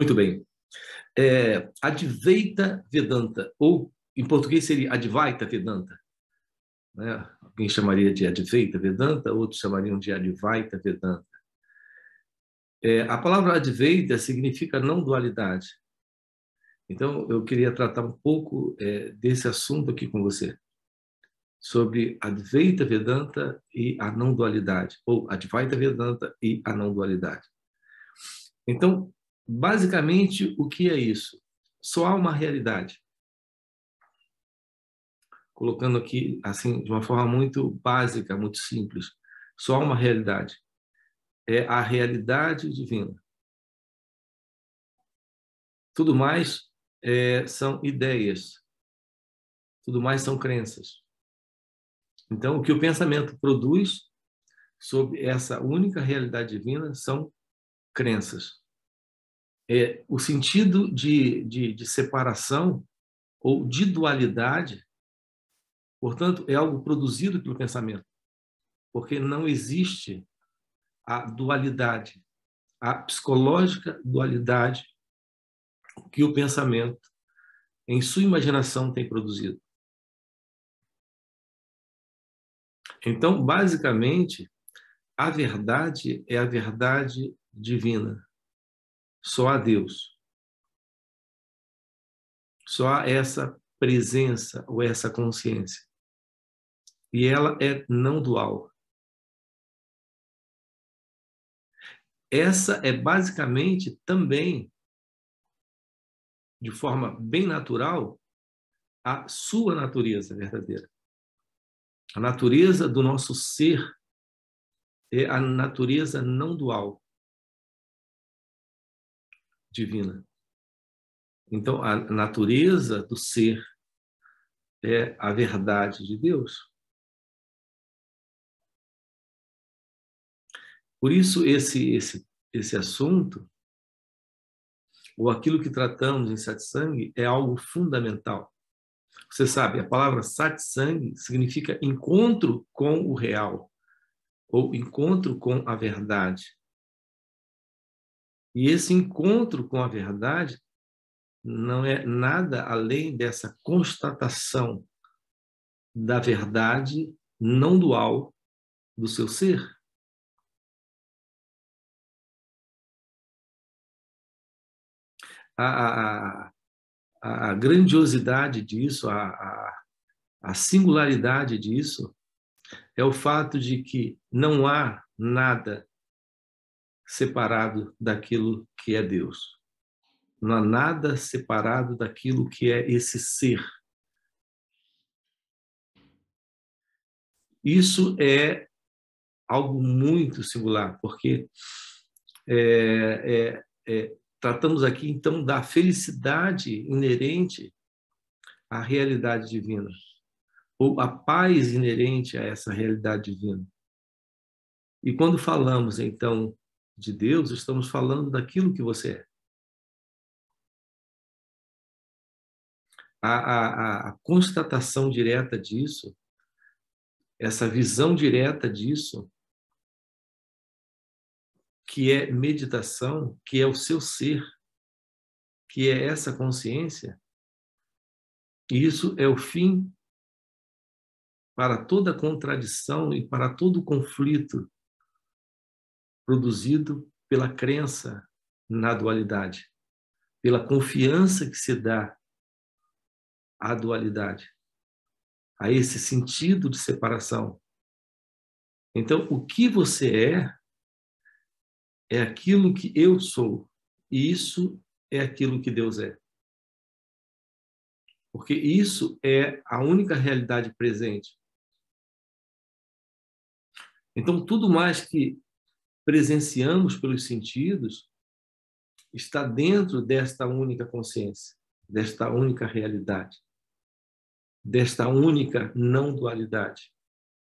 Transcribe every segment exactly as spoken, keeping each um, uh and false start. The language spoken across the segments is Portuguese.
Muito bem. É, Advaita Vedanta, ou em português seria Advaita Vedanta, né? Alguém chamaria de Advaita Vedanta, outros chamariam de Advaita Vedanta. É, a palavra Advaita significa não dualidade. Então, eu queria tratar um pouco é, desse assunto aqui com você, sobre Advaita Vedanta e a não dualidade, ou Advaita Vedanta e a não dualidade. Então, basicamente, o que é isso? Só há uma realidade. Colocando aqui, assim, de uma forma muito básica, muito simples. Só há uma realidade. É a realidade divina. Tudo mais é, são ideias. Tudo mais são crenças. Então, o que o pensamento produz sobre essa única realidade divina são crenças. É, o sentido de, de, de separação ou de dualidade, portanto, é algo produzido pelo pensamento, porque não existe a dualidade, a psicológica dualidade que o pensamento, em sua imaginação, tem produzido. Então, basicamente, a verdade é a verdade divina. Só há Deus. Só há essa presença ou essa consciência. E ela é não dual. Essa é basicamente também, de forma bem natural, a sua natureza verdadeira. A natureza do nosso ser é a natureza não dual divina. Então, a natureza do ser é a verdade de Deus. Por isso, esse, esse, esse assunto, ou aquilo que tratamos em satsang, é algo fundamental. Você sabe, a palavra satsang significa encontro com o real, ou encontro com a verdade. E esse encontro com a verdade não é nada além dessa constatação da verdade não dual do seu ser. A, a, a grandiosidade disso, a, a, a singularidade disso, é o fato de que não há nada separado daquilo que é Deus. Não há nada separado daquilo que é esse ser. Isso é algo muito singular, porque é, é, é, tratamos aqui, então, da felicidade inerente à realidade divina, ou a paz inerente a essa realidade divina. E quando falamos, então, de Deus, estamos falando daquilo que você é. A, a, a constatação direta disso, essa visão direta disso, que é meditação, que é o seu ser, que é essa consciência, isso é o fim para toda contradição e para todo conflito produzido pela crença na dualidade, pela confiança que se dá à dualidade, a esse sentido de separação. Então, o que você é, é aquilo que eu sou, e isso é aquilo que Deus é. Porque isso é a única realidade presente. Então, tudo mais que presenciamos pelos sentidos está dentro desta única consciência, desta única realidade, desta única não dualidade.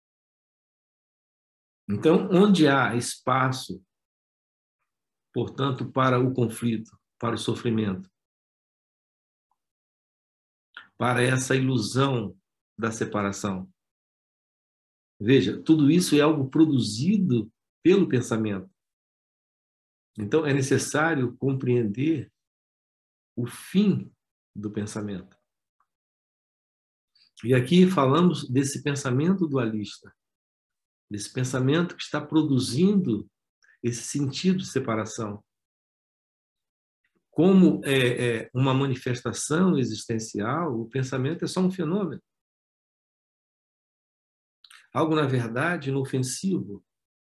Então, onde há espaço, portanto, para o conflito, para o sofrimento, para essa ilusão da separação. Veja, tudo isso é algo produzido pelo pensamento. Então, é necessário compreender o fim do pensamento. E aqui falamos desse pensamento dualista, desse pensamento que está produzindo esse sentido de separação. Como é, é uma manifestação existencial, o pensamento é só um fenômeno. Algo, na verdade, inofensivo.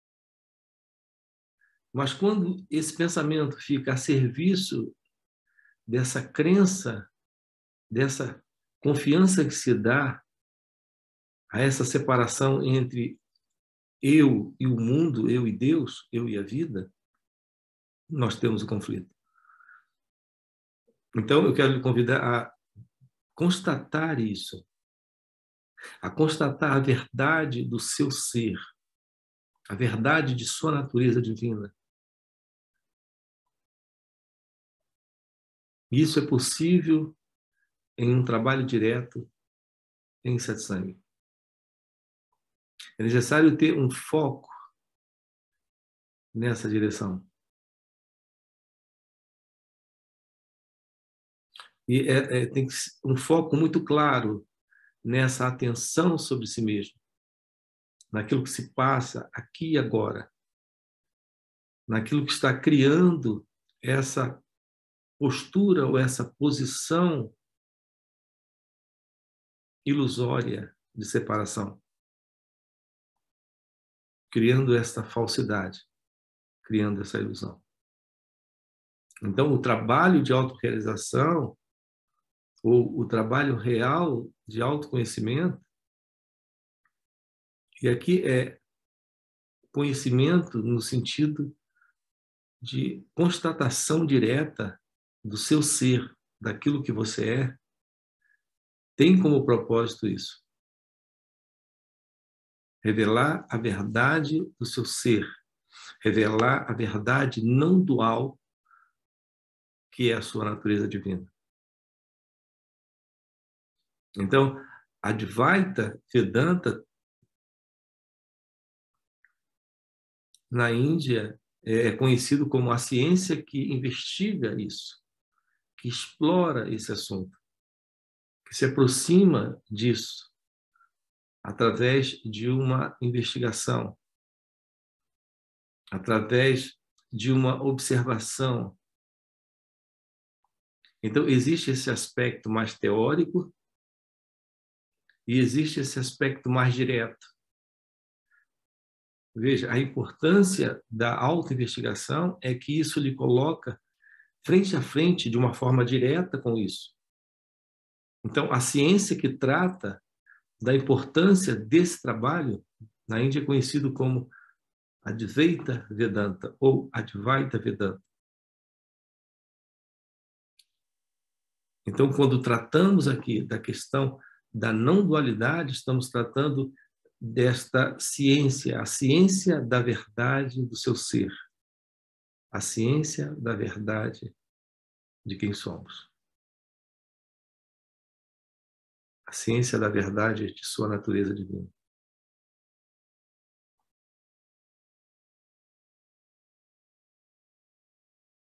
Mas quando esse pensamento fica a serviço dessa crença, dessa confiança que se dá a essa separação entre eu e o mundo, eu e Deus, eu e a vida, nós temos o conflito. Então, eu quero lhe convidar a constatar isso, a constatar a verdade do seu ser, a verdade de sua natureza divina. Isso é possível em um trabalho direto em satsang. É necessário ter um foco nessa direção. E é, é, tem que ser um foco muito claro nessa atenção sobre si mesmo, naquilo que se passa aqui e agora, naquilo que está criando essa postura ou essa posição ilusória de separação, criando essa falsidade, criando essa ilusão. Então, o trabalho de autorrealização, ou o trabalho real de autoconhecimento, e aqui é conhecimento no sentido de constatação direta do seu ser, daquilo que você é, tem como propósito isso. Revelar a verdade do seu ser, revelar a verdade não dual, que é a sua natureza divina. Então, Advaita Vedanta, na Índia, é conhecido como a ciência que investiga isso, que explora esse assunto, que se aproxima disso através de uma investigação, através de uma observação. Então, existe esse aspecto mais teórico e existe esse aspecto mais direto. Veja, a importância da autoinvestigação é que isso lhe coloca frente a frente de uma forma direta com isso. Então, a ciência que trata da importância desse trabalho, na Índia é conhecido como Advaita Vedanta ou Advaita Vedanta. Então, quando tratamos aqui da questão da não dualidade, estamos tratando desta ciência, a ciência da verdade do seu ser, a ciência da verdade de quem somos, a ciência da verdade de sua natureza divina.